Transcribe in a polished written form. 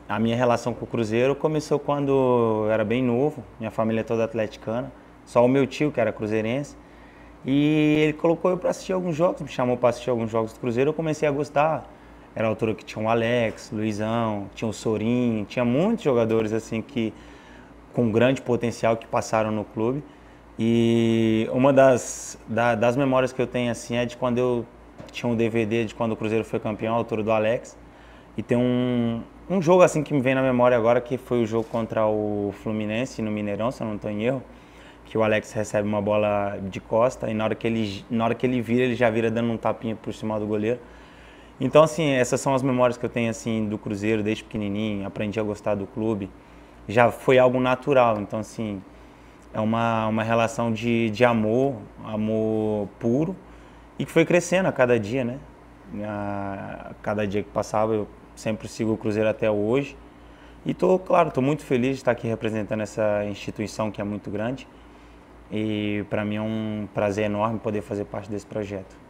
a minha relação com o Cruzeiro começou quando eu era bem novo, minha família é toda atleticana, só o meu tio que era cruzeirense, e ele colocou eu para assistir alguns jogos, me chamou para assistir alguns jogos do Cruzeiro, eu comecei a gostar. Era a altura que tinha o Alex, Luizão, tinha o Sorin, tinha muitos jogadores assim que com grande potencial que passaram no clube. E uma das memórias que eu tenho assim é de quando eu tinha um DVD de quando o Cruzeiro foi campeão, a altura do Alex. E tem um jogo assim que me vem na memória agora, que foi o jogo contra o Fluminense no Mineirão, se eu não estou em erro, que o Alex recebe uma bola de costa e na hora que ele vira, ele já vira dando um tapinha por cima do goleiro. Então, assim, essas são as memórias que eu tenho assim do Cruzeiro desde pequenininho, aprendi a gostar do clube. Já foi algo natural, então assim, é uma relação de amor, amor puro, e que foi crescendo a cada dia, né? A cada dia que passava, eu sempre sigo o Cruzeiro até hoje. E claro, tô muito feliz de estar aqui representando essa instituição que é muito grande. E para mim é um prazer enorme poder fazer parte desse projeto.